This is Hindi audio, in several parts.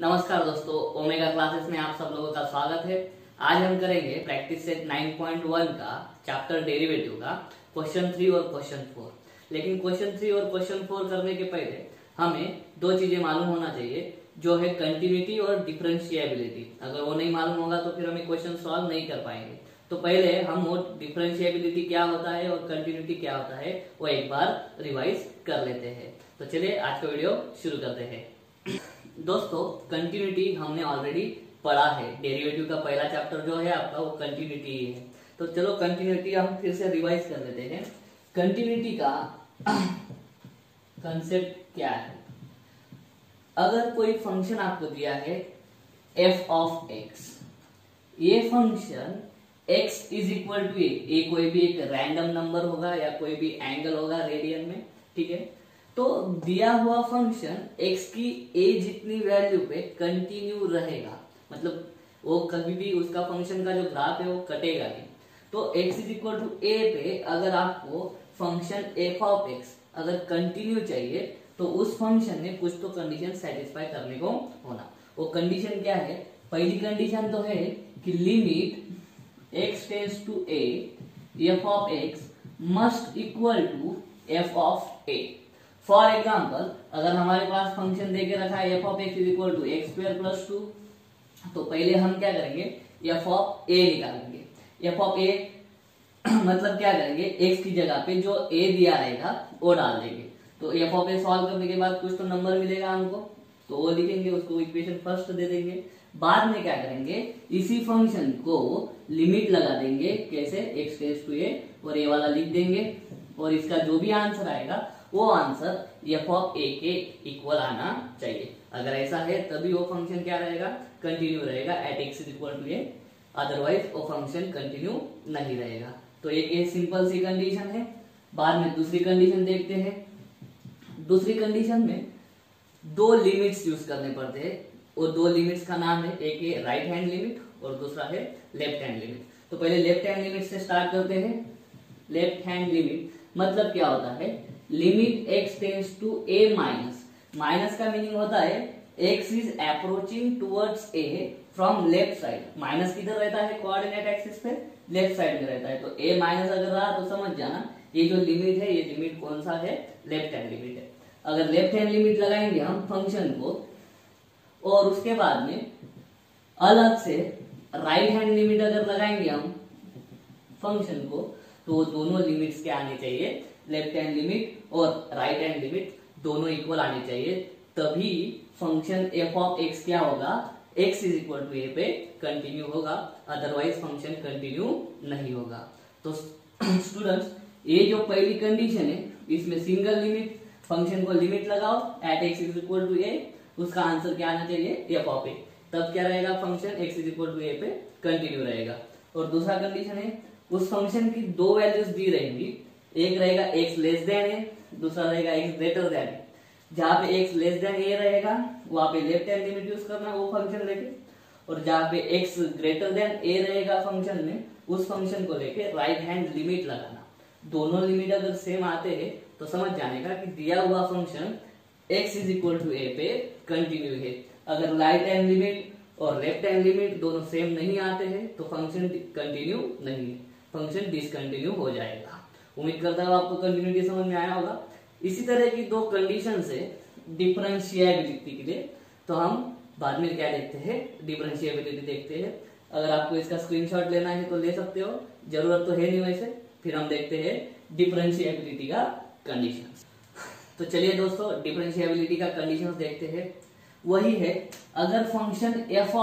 नमस्कार दोस्तों, ओमेगा क्लासेस में आप सब लोगों का स्वागत है। आज हम करेंगे प्रैक्टिस सेट 9.1 का चैप्टर डेरिवेटिव का क्वेश्चन 3 और क्वेश्चन 4। लेकिन क्वेश्चन 3 और क्वेश्चन 4 करने के पहले हमें दो चीजें मालूम होना चाहिए, जो है कंटिन्यूटी और डिफरेंशिएबिलिटी। अगर वो नहीं मालूम होगा तो फिर हमें क्वेश्चन सॉल्व नहीं कर पाएंगे। तो पहले हम वो डिफरेंशिएबिलिटी क्या होता है और कंटिन्यूटी क्या होता है वो एक बार रिवाइज कर लेते हैं। तो चलिए आज का वीडियो शुरू करते हैं। दोस्तों, कंटिन्यूटी हमने ऑलरेडी पढ़ा है। डेरिवेटिव का पहला चैप्टर जो है आपका वो कंटिन्यूटी ही है। तो चलो कंटिन्यूटी हम फिर से रिवाइज कर लेते हैं। कंटिन्यूटी का कंसेप्ट क्या है? अगर कोई फंक्शन आपको दिया है f ऑफ x, ये function x is equal to a कोई भी एक रैंडम नंबर होगा या कोई भी एंगल होगा रेडियन में, ठीक है। तो दिया हुआ फंक्शन x की a जितनी वैल्यू पे कंटिन्यू रहेगा, मतलब वो कभी भी उसका फंक्शन का जो ग्राफ है वो कटेगा नहीं। तो x is equal to a पे अगर आपको फंक्शन f ऑफ x अगर कंटिन्यू चाहिए तो उस फंक्शन में कुछ तो कंडीशन सेटिस्फाई करने को होना। वो कंडीशन क्या है? पहली कंडीशन तो है कि limit x tends to a f of x must equal to f of a। For example, अगर हमारे पास फंक्शन देके रखा है f of x is equal to x square plus 2, तो पहले हम क्या करेंगे? f ऑफ a निकालेंगे। f ऑफ a मतलब क्या करेंगे? x की जगह पे जो a दिया रहेगा वो डाल देंगे। तो f ऑफ a सॉल्व करने के बाद कुछ तो नंबर मिलेगा हमको, तो वो लिखेंगे, उसको इक्वेशन फर्स्ट दे देंगे। बाद में क्या करेंगे? इसी फंक्शन को लिमिट लगा देंगे। कैसे? x टेंड्स टू a और a वाला लिख देंगे, और इसका जो भी आंसर आएगा वो आंसर f ऑफ a के इक्वल आना चाहिए। अगर ऐसा है तभी वो फंक्शन क्या रहेगा? कंटिन्यू रहेगा at x is equal to a, otherwise वो फंक्शन कंटिन्यू नहीं रहेगा। तो एक सिंपल सी कंडीशन है। बाद में दूसरी कंडीशन देखते हैं। दूसरी कंडीशन में दो लिमिट्स यूज करने पड़ते हैं, और दो लिमिट्स का नाम है, एक है राइट हैंड लिमिट और दूसरा है लेफ्ट हैंड लिमिट। तो पहले लेफ्ट हैंड लिमिट से स्टार्ट करते हैं। लेफ्ट हैंड लिमिट मतलब क्या होता है? Limit x tends to a minus, minus का मीनिंग होता है x is approaching towards a from left side. Minus किधर रहता है? कोऑर्डिनेट एक्सिस पे लेफ्ट साइड में रहता है। तो a माइनस अगर रहा तो समझ जाना ये जो लिमिट है, ये लिमिट कौन सा है? लेफ्ट हैंड लिमिट है। अगर लेफ्ट हैंड लिमिट लगाएंगे हम फंक्शन को, और उसके बाद में अलग से राइट हैंड लिमिट अगर लगाएंगे हम फंक्शन को, तो दोनों लिमिट्स क्या आने चाहिए? लेफ्ट हैंड लिमिट और राइट हैंड लिमिट दोनों इक्वल आने चाहिए, तभी फंक्शन f ऑफ x क्या होगा? x is equal to a पे कंटिन्यू होगा, अदरवाइज फंक्शन कंटिन्यू नहीं होगा। तो स्टूडेंट्स, ये जो पहली कंडीशन है इसमें सिंगल लिमिट, फंक्शन को लिमिट लगाओ at x is equal to a, उसका आंसर क्या आना चाहिए? f of a। तब क्या रहेगा? Function x is equal to a पे कंटिन्यू रहेगा। और दूसरा कंडीशन है उस फंक्शन की दो वैल्यूज दी रहेंगी, एक रहेगा x लेस देन ए, दूसरा रहेगा x ग्रेटर देन ए। जहां पे x लेस देन ए रहेगा वहां पे लेफ्ट हैंड लिमिट यूज करना वो फंक्शन लेके, और जहां पे x ग्रेटर देन ए रहेगा फंक्शन में, उस फंक्शन को लेके राइट हैंड लिमिट लगाना। दोनों लिमिट अगर सेम आते हैं तो समझ जाने का कि दिया हुआ function x is equal to a पे कंटिन्यू है। अगर राइट हैंड लिमिट और लेफ्ट हैंड लिमिट दोनों सेम नहीं आते हैं तो फंक्शन कंटिन्यू नहीं है, फंक्शन डिसकंटिन्यू हो जाएगा। उम्मीद करता हूँ आपको कंटिन्यूटी समझ में आया होगा। इसी तरह की दो कंडीशन से डिफरेंशिएबिलिटी के लिए तो हम बाद में क्या देखते हैं? डिफरेंशिएबिलिटी देखते हैं। अगर आपको इसका स्क्रीनशॉट लेना है तो ले सकते हो, जरूरत तो है नहीं वैसे। फिर हम देखते हैं डिफरेंशिएबिलिटी का कंडीशंस। तो चलिए दोस्तों, डिफरेंशिएबिलिटी का कंडीशंस देखते हैं। वही है, अगर फंक्शन f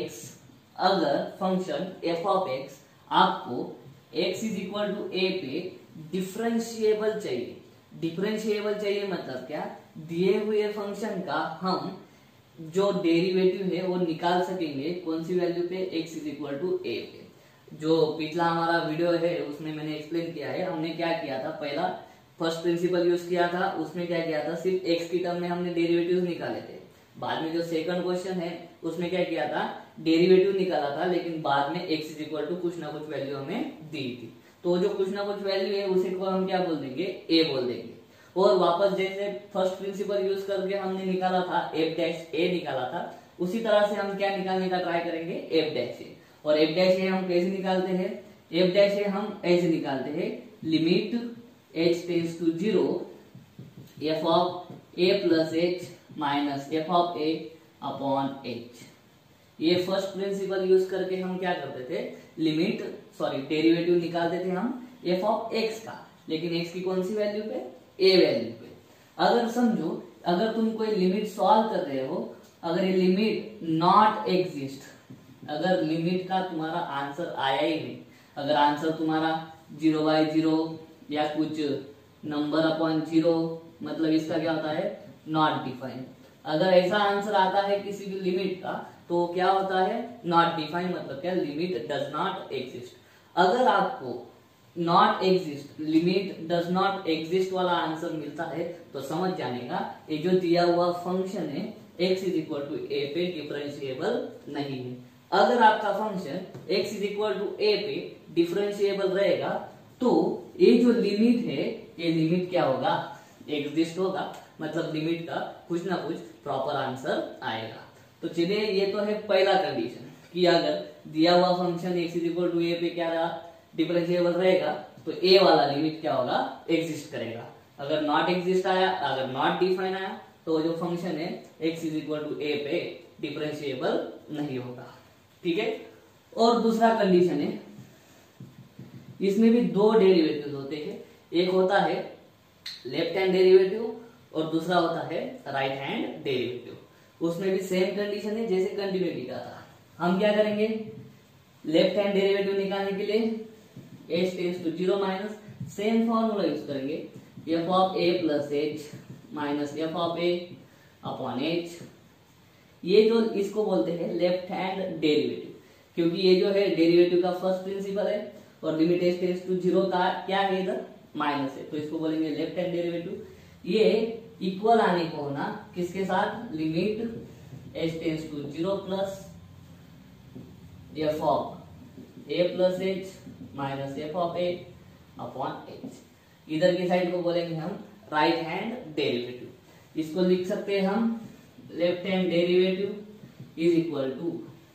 ऑफ x आपको x is equal to a पे डिफरेंशिएबल चाहिए। डिफरेंशिएबल चाहिए मतलब क्या? दिए हुए फंक्शन का हम जो डेरिवेटिव है वो निकाल सकेंगे कौन सी वैल्यू पे? x is equal to a पे। जो पिछला हमारा वीडियो है उसमें मैंने एक्सप्लेन किया है, हमने क्या किया था, पहला फर्स्ट प्रिंसिपल यूज किया था, उसमें क्या किया था? सिर्फ x की टर्म में हमने डेरिवेटिव निकाले थे। बाद में जो सेकंड क्वेश्चन है उसमें क्या किया था? डेरिवेटिव निकाला था, लेकिन बाद में x इज इक्वल टू कुछ ना कुछ वैल्यू हमें दी थी। तो जो कुछ ना कुछ वैल्यू है उसे को हम क्या बोल देंगे? a बोल देंगे। और वापस जैसे फर्स्ट प्रिंसिपल यूज करके हमने निकाला था f डैश a निकाला था, उसी तरह से हम क्या निकालने का ट्राई करेंगे, एफ डैश ए। और एफ डैश ए हम कैसे निकालते हैं, एफ डैश ए हम ऐसे निकालते हैं, limit h tends to 0 f of a plus h minus f of a upon h। ये फर्स्ट प्रिंसिपल यूज करके हम क्या करते थे, डेरिवेटिव निकालते थे हम f ऑफ x का, लेकिन x की कौन सी वैल्यू पे, a वैल्यू पे। अगर समझो, अगर तुम कोई लिमिट सॉल्व कर रहे हो, अगर ये लिमिट नॉट एग्जिस्ट, अगर लिमिट का तुम्हारा आंसर आया ही नहीं, अगर आंसर तुम्हारा 0/0 या कुछ नंबर अपॉन 0, मतलब इसका क्या होता है, नॉट डिफाइंड। अगर ऐसा आंसर आता है किसी भी लिमिट का तो क्या होता है, नॉट डिफाइंड, मतलब क्या, लिमिट डज नॉट एग्जिस्ट। अगर आपको not exist, limit does not exist वाला आंसर मिलता है तो समझ जाने का ये जो दिया हुआ फंक्शन है x is equal to A पे डिफरेंशिएबल नहीं है। अगर आपका function x is equal to A पे डिफरेंशिएबल रहेगा तो ये जो लिमिट है, ये लिमिट क्या होगा, एग्जिस्ट होगा, मतलब लिमिट का कुछ ना कुछ प्रॉपर आंसर आएगा। तो चलिए, ये तो है पहला कंडीशन कि अगर दिया हुआ function x is equal to A पे क्या रहा, डिफरेंशिएबल रहेगा, तो ए वाला लिमिट क्या होगा, एग्जिस्ट करेगा। अगर नॉट एग्जिस्ट आया, अगर नॉट डिफाइन आया, तो जो फंक्शन है x is equal to A पे डिफरेंशिएबल नहीं होगा। ठीक है। और दूसरा कंडीशन है, इसमें भी दो डेरिवेटिव होते हैं, एक होता है लेफ्ट हैंड डेरिवेटिव और दूसरा होता है राइट हैंड डेरिवेटिव। उसमें भी सेम कंडीशन है जैसे कंटिन्यूटी का था। हम क्या करेंगे, लेफ्ट हैंड डेरिवेटिव निकालने के लिए h tends to 0 minus same formula use करेंगे, f of a plus h minus f of a upon h। ये जो इसको बोलते हैं लेफ्ट हैंड डेरिवेटिव, क्योंकि ये जो है डेरिवेटिव का फर्स्ट प्रिंसिपल है और लिमिट h टेंड्स टू 0 का क्या है, इधर माइनस है, तो इसको बोलेंगे लेफ्ट हैंड डेरिवेटिव। ये इक्वल आने को होना किसके साथ, limit h tends to 0 plus f of a plus h minus f of a upon h। इधर की साइड को बोलेंगे हम राइट हैंड डेरिवेटिव। इसको लिख सकते हैं हम left hand derivative is equal to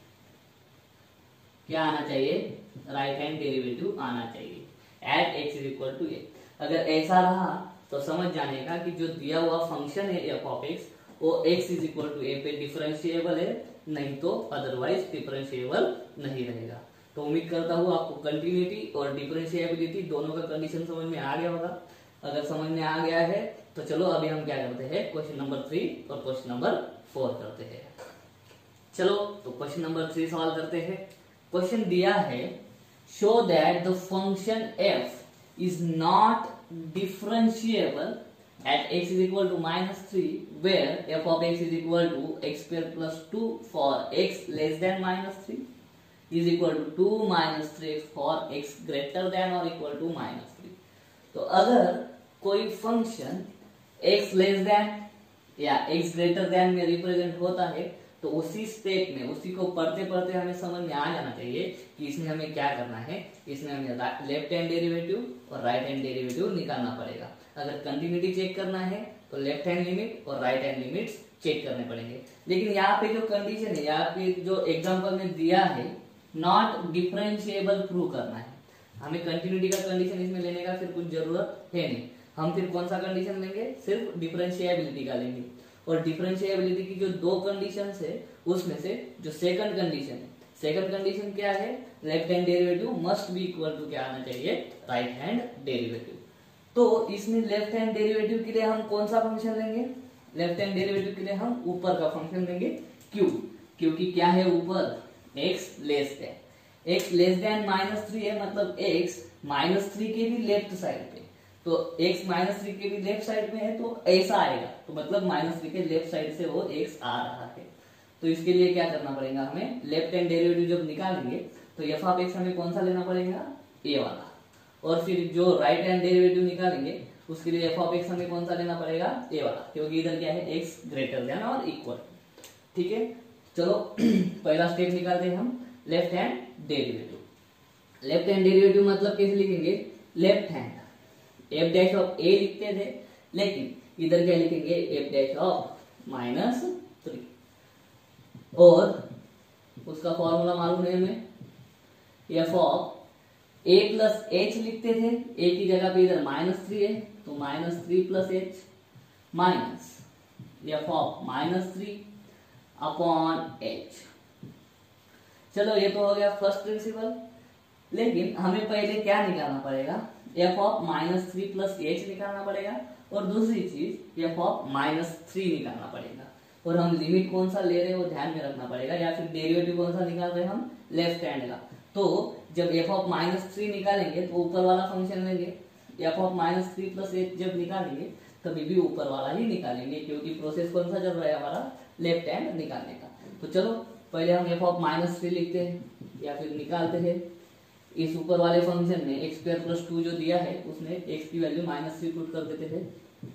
क्या आना चाहिए, राइट हैंड डेरिवेटिव आना चाहिए at x is equal to a। अगर ऐसा रहा तो समझ जाने का कि जो दिया हुआ फंक्शन है f ऑफ x वो x is equal to a पे डिफरेंशिएबल है, नहीं तो अदरवाइज डिफरेंशिएबल नहीं रहेगा। तो उम्मीद करता हूँ आपको कंटिन्यूटी और डिफरेंशिएबिलिटी दोनों का कंडीशन समझ में आ गया होगा। अगर समझ में आ गया है तो चलो अभी हम क्या करते हैं, क्वेश्चन नंबर 3 और क्वेश्चन नंबर 4 करते हैं। चलो तो क्वेश्चन नंबर 3 सॉल्व करते हैं। क्वेश्चन दिया है, show that the function f is not differentiable at x is equal to -3 where f of x is equal to x square plus 2 for x less than -3 is equal to 2 minus 3x for x greater than or equal to -3। तो अगर कोई फंक्शन x लेस देन या x ग्रेटर देन में रिप्रेजेंट होता है तो उसी स्टेप में, उसी को पढ़ते पढ़ते हमें समझ में आ जाना चाहिए कि इसमें हमें क्या करना है, इसमें हमें लेफ्ट हैंड डेरिवेटिव और राइट हैंड डेरिवेटिव निकालना पड़ेगा। अगर कंटिन्यूटी चेक करना है तो लेफ्ट हैंड लिमिट और राइट हैंड लिमिट्स चेक करने पड़ेंगे। लेकिन यहाँ पे जो कंडीशन है, यहाँ पे जो एग्जांपल में दिया है, नॉट डिफरेंशिएबल प्रूव करना है। हमें कंटिन्यूटी का कंडीशन इसमें लेने का फिर कुछ जरूरत है नहीं। हम फिर कौन सा कंडीशन लेंगे, सिर्फ डिफरेंशिएबिलिटी का लेंगे। और डिफरेंशिएबिलिटी की जो दो कंडीशंस है उसमें से जो सेकंड कंडीशन है, सेकंड कंडीशन क्या है, left hand derivative must be equal to क्या आना चाहिए, राइट हैंड डेरिवेटिव। तो इसमें लेफ्ट हैंड डेरिवेटिव के लिए हम कौन सा फंक्शन लेंगे, लेफ्ट हैंड डेरिवेटिव के लिए हम ऊपर का फंक्शन लेंगे क्यों, क्योंकि क्या है ऊपर, x less than, x less than -3 है, मतलब x -3 के भी लेफ्ट साइड पे, तो x -3 के भी लेफ्ट साइड में है तो ऐसा आएगा, तो मतलब -3 के लेफ्ट साइड से वो x आ रहा है। तो इसके लिए क्या करना पड़ेगा, हमें लेफ्ट हैंड डेरिवेटिव जब निकालेंगे तो f ऑफ x हमें कौन सा लेना पड़ेगा, a वाला। और फिर जो राइट हैंड डेरिवेटिव निकालेंगे उसके लिए f ऑफ x हमें कौन सा लेना पड़ेगा, a वाला, क्योंकि इधर क्या है, x ग्रेटर देन और इक्वल। ठीक है, चलो पहला स्टेप निकालते हैं हम left hand derivative. Left hand derivative मतलब कैसे लिखेंगे, left hand f dash of a लिखते थे, लेकिन इधर क्या लिखेंगे, f डैश ऑफ -3। और उसका फॉर्मूला मालूम है हमें, F of A plus H लिखते थे, ए की जगह पे इधर -3 है तो -3 plus H minus F of -3 upon H. चलो ये तो हो गया फर्स्ट प्रिंसिपल, लेकिन हमें पहले क्या निकालना पड़ेगा, एफ ऑफ -3 प्लस एच निकालना पड़ेगा, और दूसरी चीज एफ ऑफ -3 निकालना पड़ेगा। और हम लिमिट कौन सा ले रहे हैं वो ध्यान में रखना पड़ेगा, या फिर डेरिवेटिव कौन सा निकाल रहे हैं हम, लेफ्ट हैंड का। तो जब एफ ऑफ -3 निकालेंगे तो ऊपर वाला फंक्शन लेंगे, एफ ऑफ -3 प्लस एच जब निकालेंगे कभी भी ऊपर वाला ही निकालेंगे, क्योंकि प्रोसेस कौन सा चल रहा है हमारा, लेफ्ट हैंड निकालने का। तो चलो पहले हम एफ ऑफ -3 लिखते हैं या फिर निकालते हैं। इस ऊपर वाले फंक्शन में x² + 2 जो दिया है उसमें x की वैल्यू -3 पुट कर देते हैं,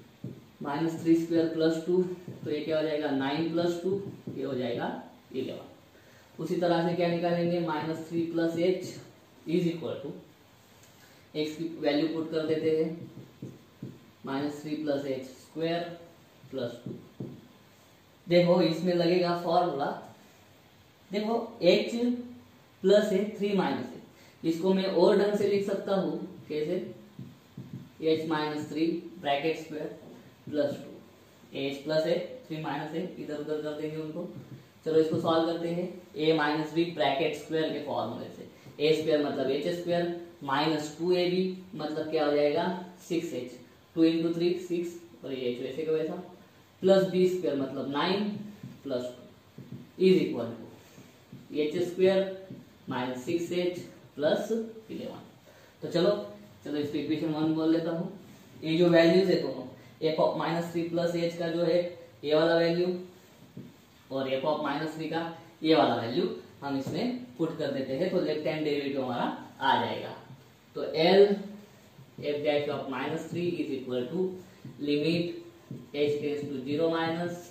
-3² + 2 तो ये क्या हो जाएगा 9 + 2, ये हो जाएगा 11। उसी तरह से क्या निकालेंगे, -3 plus H is equal to X की वैल्यू पुट कर देते हैं, -3 प्लस एच स्क्वायर प्लस 2। देखो इसमें लगेगा फॉर्मूला, देखो h प्लस है 3 माइनस है, इसको मैं और ढंग से लिख सकता हूँ, कैसे, h -3 bracket square plus 2, h plus है 3 माइनस है, इधर उधर कर देंगे उनको। चलो इसको सॉल्व करते हैं, a minus B bracket square के फॉर्मूले से, a स्क्वायर मतलब h स्क्वायर माइनस 2ab मतलब क्या हो जाएगा 6h, 2 × 3 6 और ये h वैसे का वैसा, प्लस b स्क्वायर मतलब 9 plus 2 is equal to h square minus 6h plus 11। तो चलो इसको इक्वेशन 1 बोल लेता हूँ। ये जो वैल्यूज है दोनों, एफ ऑफ -3 प्लस एच का जो है ये वाला वैल्यू और एफ ऑफ -3 का ये वाला वैल्यू हम इसमें पुट कर देते हैं, तो लेफ्ट हैंड डेरिवेटिव हमारा आ जाएगा। तो L f dash of -3 is equal to limit h tends to 0 minus,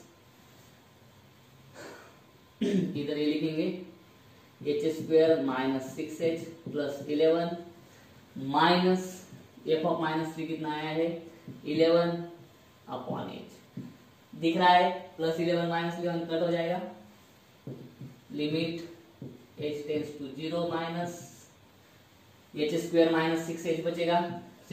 इधर ये लिखेंगे h square minus 6h plus 11 minus F of -3 कितना आया है 11 अपॉन h, दिख रहा है प्लस 11 माइनस 11 कट हो जाएगा, limit h tends to 0 minus h square minus 6h बचेगा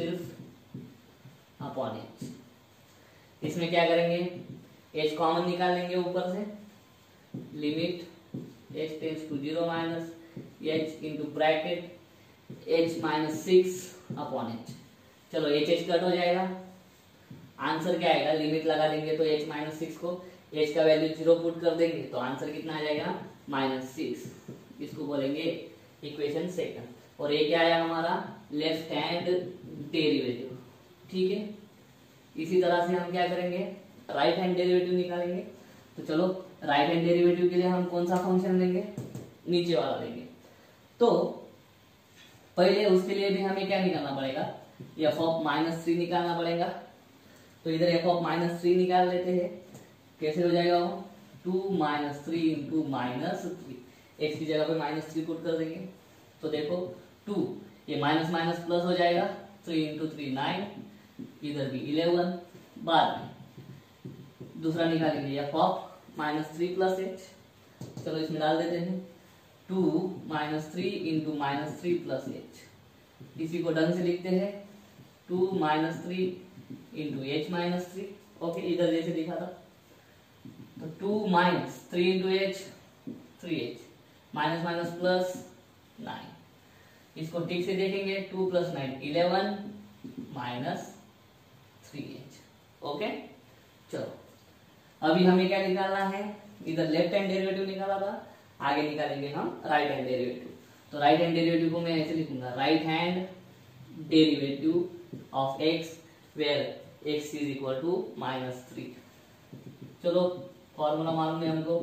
सिर्फ अपॉन h। इसमें क्या करेंगे, h कॉमन निकाल लेंगे ऊपर से, limit h tends to 0 minus h into bracket h minus 6 upon h। चलो h कट हो जाएगा, आंसर क्या आएगा, लिमिट लगा देंगे तो h माइनस 6 को h का वैल्यू 0 पुट कर देंगे तो आंसर कितना आ जाएगा -6। इसको बोलेंगे इक्वेशन सेकंड, और ये क्या आया हमारा लेफ्ट हैंड डेरिवेटिव। ठीक है, इसी तरह से हम क्या करेंगे, राइट हैंड डेरिवेटिव निकालेंगे। तो चलो राइट हैंड डेरिवेटिव के लिए हम कौन सा फंक्शन लेंगे, नीचे वाला लेंगे। तो पहले उसके लिए भी हमें क्या निकालना पड़ेगा, एफ ऑफ -3 निकालना पड़ेगा। तो इधर एफ ऑफ -3 निकाल लेते हैं, कैसे हो जाएगा वो 2 - 3 इंटू -3, एक्स की जगह पे -3 पुट कर देंगे। तो देखो 2 ये माइनस माइनस प्लस हो जाएगा, 3 × 3 9, इधर भी 11। बाद में दूसरा निकालेंगे एफ ऑफ -3 प्लस h, चलो इसमें डाल देते हैं 2 - 3 इंटू -3 प्लस h। इसी को ढंग से लिखते हैं 2 - 3 इंटू h - 3। ओके, इधर जैसे लिखा था, तो 2 - 3 into h 3h, minus minus plus 9। इसको ठीक से देखेंगे, 2 + 9 11 माइनस 3h। ओके, चलो अभी हमें क्या निकालना है, इधर लेफ्ट हैंड डेरिवेटिव निकाला था, आगे निकालेंगे हम राइट हैंड डेरिवेटिव। तो राइट हैंड डेरिवेटिव को मैं ऐसे लिखूंगा, right hand derivative of x where x is equal to -3। चलो फॉर्मूला मालूम है हमको,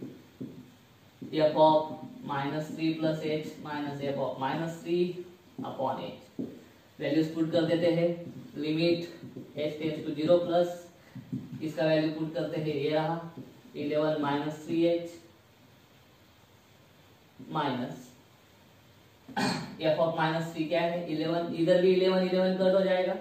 f of -3 plus h minus F of -3 upon h। Values put कर देते हैं, limit h tends to 0 plus इसका वैल्यू पुट करते हैं, ये रहा 11 minus 3h minus F of -3 क्या है 11, इधर भी 11 कट हो जाएगा,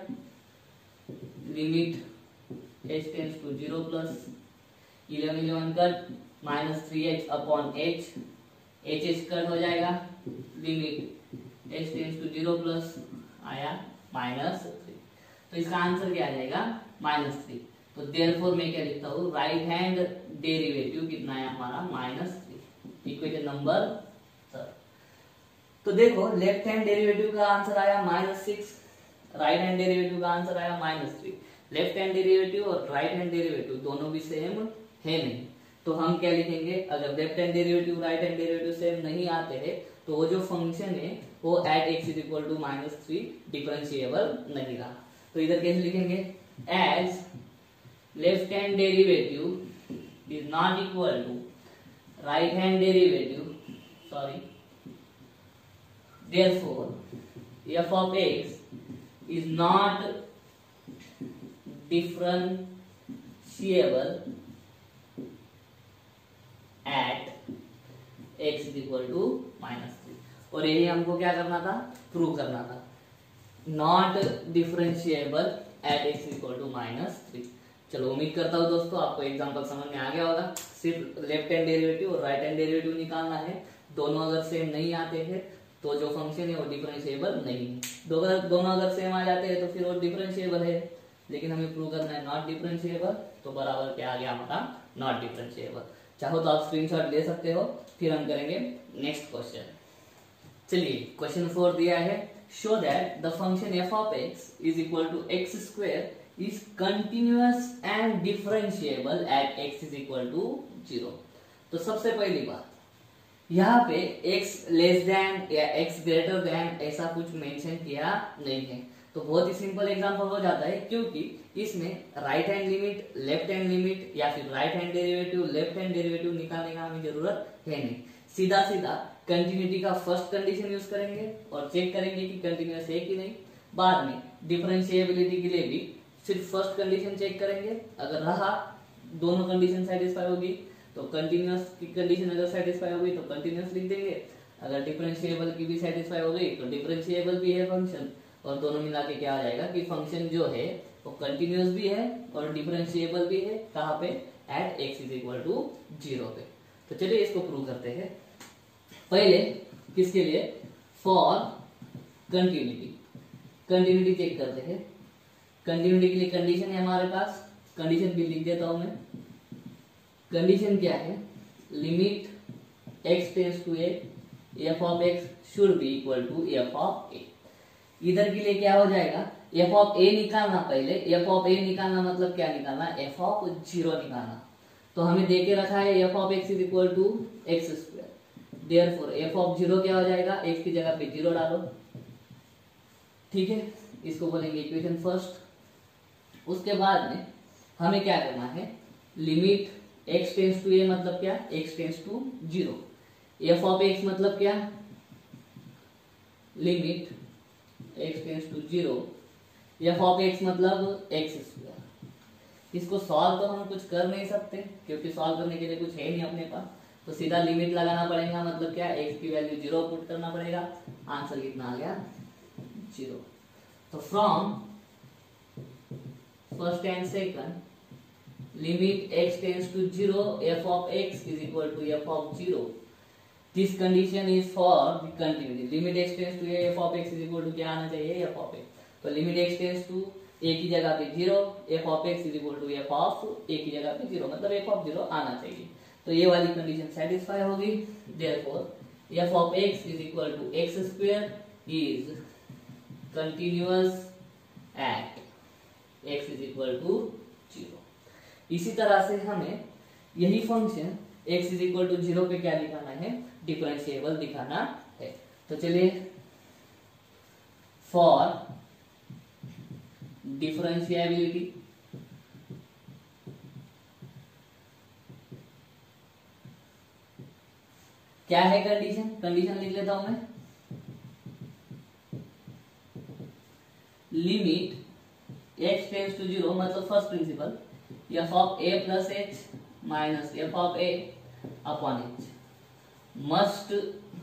limit h tends to 0 plus 11 cut -3h upon h, h cut हो जाएगा, limit h tends to 0 plus आया -3। तो इसका आंसर क्या आ जाएगा -3। तो देयरफॉर मैं क्या लिखता हूँ, राइट हैंड डेरिवेटिव कितना है हमारा -3। Equation number 3। तो देखो लेफ्ट हैंड डेरिवेटिव का आंसर आया -6, राइट हैंड डेरिवेटिव का आंसर आया -3। लेफ्ट हैंड डेरिवेटिव और राइट हैंड डेरिवेटिव दोनों भी सेम है नहीं, तो हम क्या लिखेंगे, अगर left hand derivative right hand derivative same नहीं आते हैं तो वो जो फंक्शन है वो at x is equal to -3 differentiable नहीं रहा। तो इधर कैसे लिखेंगे, as left hand derivative is not equal to right hand derivative, sorry, therefore f of x is not differentiable at x is equal to -3। और यही हमको क्या करना था, प्रूव करना था, not differentiable at x is equal to -3। चलो उम्मीद करता हूँ दोस्तों आपको एग्जांपल समझ में आ गया होगा। सिर्फ लेफ्ट हैंड डेरिवेटिव और राइट हैंड डेरिवेटिव निकालना है, दोनों अगर सेम नहीं आते हैं तो जो फंक्शन है वो डिफरेंशिएबल नहीं है। दोनों अगर सेम आ जाते हैं तो फिर वो डिफरेंशिएबल है, लेकिन हमें प्रूव करना है नॉट डिफरेंशिएबल, तो बराबर क्या आ गया हमारा नॉट डिफरेंशिएबल। चाहो तो आप स्क्रीनशॉट ले सकते हो, फिर हम करेंगे नेक्स्ट क्वेश्चन। चलिए क्वेश्चन 4 दिया है, show that the function f of x is equal to x square is continuous and differentiable at x is equal to 0। तो सबसे पहली बात, यहाँ पे x लेस देन या x ग्रेटर देन ऐसा कुछ मेंशन किया नहीं है, तो बहुत ही सिंपल एग्जांपल हो जाता है, क्योंकि इसमें right hand limit, left hand limit या फिर right hand derivative, left hand derivative निकालने का हमें जरूरत है नहीं। सीधा सीधा कंटिन्यूटी का फर्स्ट कंडीशन यूज करेंगे और चेक करेंगे कि कंटिन्यूअस है कि नहीं। बाद में डिफरेंशिएबिलिटी के लिए भी सिर्फ फर्स्ट कंडीशन चेक करेंगे, अगर रहा दोनों कंडीशन सेटिस्फाई होगी तो कंटिन्यूअस की कंडीशन अगर सेटिस्फाई होगी तो कंटिन्यूअस लिख देंगे, अगर डिफरेंशिएबल की भी सेटिस्फाई हो गई तो डिफरेंशिएबल भी है फंक्शन, और दोनों मिला के क्या आ जाएगा कि फंक्शन जो है वो कंटिन्यूअस भी है और डिफरेंशिएबल भी है। कहाँ पे, at x is equal to 0 पे। तो चलिए इसको प्रूव करते हैं। पहले किसके लिए, फॉर कंटिन्यूटी, कंटिन्यूटी चेक करते हैं। कंटिन्यूटी के लिए कंडीशन है हमारे पास, कंडीशन भी लिख देता हूं मैं। कंडीशन क्या है, limit x tends to a, f of x should be equal to f of a। इधर के लिए क्या हो जाएगा, f of a निकालना, पहले f of a निकालना मतलब क्या निकालना, f of 0 निकालना। तो हमें दे के रखा है f of x is equal to x square, therefore f of 0 क्या हो जाएगा, x की जगह पे 0 डालो, ठीक है, इसको बोलेंगे इक्वेशन फर्स्ट। उसके बाद में हमें क्या करना है, limit x tends to a मतलब क्या, x tends to 0, f of x मतलब क्या, limit x tends to 0, f of x मतलब x स्क्वायर। इसको सॉल्व तो हम कुछ कर नहीं सकते क्योंकि सॉल्व करने के लिए कुछ है नहीं अपने पास, तो सीधा लिमिट लगाना पड़ेगा, मतलब क्या, x की वैल्यू 0 पुट करना पड़ेगा। आंसर कितना आ गया, 0। तो from first and second limit x tends to 0, f of x is equal to f of 0। This condition is for the continuity. Limit x tends to a, f of x is equal to क्या आना चाहिए, f of x। तो limit x tends to a की जगह पे 0, f of x is equal to f of a की जगह पे 0, मतलब f of 0 आना चाहिए। तो ये वाली कंडीशन सेटिस्फाई होगी, therefore f of x is equal to x square is continuous at x is equal to 0। इसी तरह से हमें यही function x is equal to 0 पे क्या दिखाना है, डिफरेंशिएबल दिखाना है। तो चलिए, फॉर डिफरेंशिएबिलिटी क्या है कंडीशन, कंडीशन लिख लेता हूं मैं, लिमिट x टेंस टू 0 मतलब first principle, f of a plus h minus f of a upon h must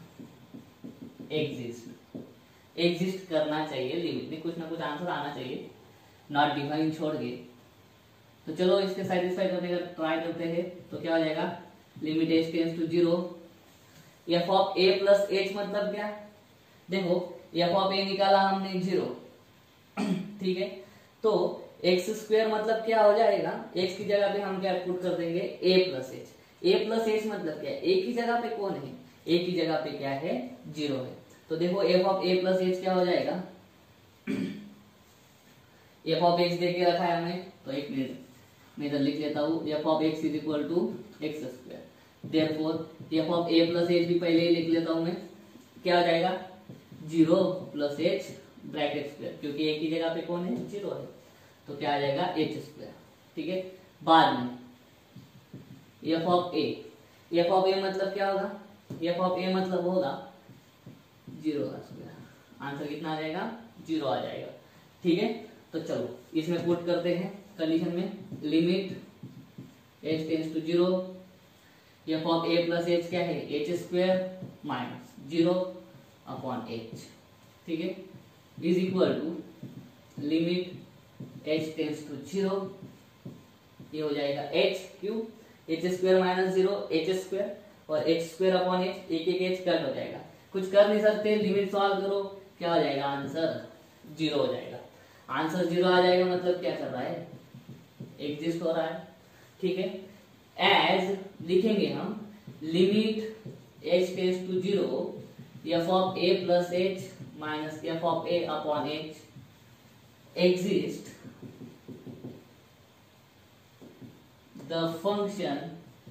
exist करना चाहिए, लिमिट में कुछ ना कुछ आंसर आना चाहिए, नॉट डिफाइन छोड़ के। तो चलो इसके सेटिस्फाई करने का ट्राई करते हैं। तो क्या हो जाएगा, limit h tends to 0। f of a plus h मतलब क्या, देखो f ऑफ a निकाला हमने 0, ठीक है, तो एक्स स्क्वायर मतलब क्या हो जाएगा, x की जगह पे हम क्या पुट कर देंगे a plus h। a plus h मतलब क्या है, a की जगह पे कौन है, a की जगह पे क्या है 0 है। तो देखो f of a plus h क्या हो जाएगा, f ऑफ x दे के रखा है हमें, तो एक मिनट मैं इधर लिख लेता हूँ, f of x is equal to x square. Therefore f of a plus h भी पहले ही लिख लेता हूँ मैं, क्या हो जाएगा 0 प्लस h ब्रैकेट स्क्वायर, क्योंकि a की जगह पे कौन है 0 है, तो क्या आ जाएगा h स्क्वायर, ठीक है। बाद में f ऑफ a मतलब क्या होगा, f ऑफ a मतलब होगा 0 का स्क्वायर, आंसर कितना आ जाएगा 0 आ जाएगा, ठीक है। तो चलो इसमें पुट करते हैं कंडीशन में, limit h tends to 0, f of a plus h क्या है h square minus 0 upon h, ठीक है, is equal to limit h tends to 0, ये हो जाएगा h क्यों, h square minus 0 h square, और h स्क्वायर अपॉन h, एक एक h कट हो जाएगा, कुछ कर नहीं सकते, लिमिट सॉल्व करो, क्या हो जाएगा आंसर 0 हो जाएगा। आंसर 0 आ जाएगा मतलब क्या कर रहा है, एग्जिस्ट हो रहा है, ठीक है। एज लिखेंगे हम limit h tends to 0 f of a plus h minus f of a upon h exist the function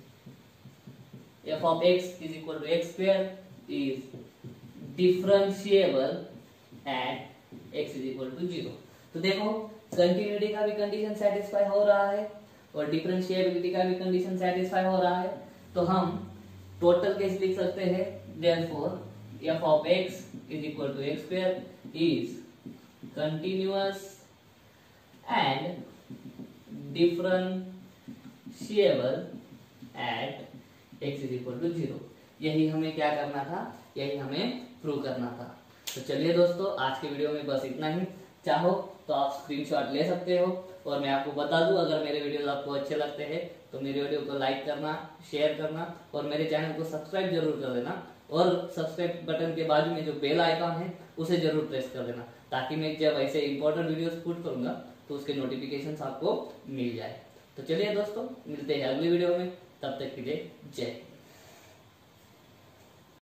f of x is equal to x square is differentiable at x is equal to 0। तो देखो कंटिन्यूटी का भी कंडीशन सेटिस्फाई हो रहा है और डिफरेंशिएबिलिटी का भी कंडीशन सेटिस्फाई हो रहा है, तो हम टोटल केस लिख सकते हैं, therefore f of x is equal to x square is continuous and differentiable at x is equal to 0। यही हमें क्या करना था, यही हमें प्रूव करना था। तो चलिए दोस्तों आज के वीडियो में बस इतना ही, चाहो तो आप स्क्रीनशॉट ले सकते हो, और मैं आपको बता दूं अगर मेरे वीडियोस आपको अच्छे लगते हैं तो मेरे वीडियो को लाइक करना, शेयर करना और मेरे चैनल को सब्सक्राइब जरूर कर देना, और सब्सक्राइब बटन के बाजू में जो बेल आइकन है उसे जरूर प्रेस कर देना, ताकि मैं जब ऐसे इंपॉर्टेंट वीडियोस पुट करूंगा तो उसके नोटिफिकेशंस आपको मिल जाए। तो चलिए दोस्तों मिलते हैं अगली वीडियो में, तब तक के लिए जय।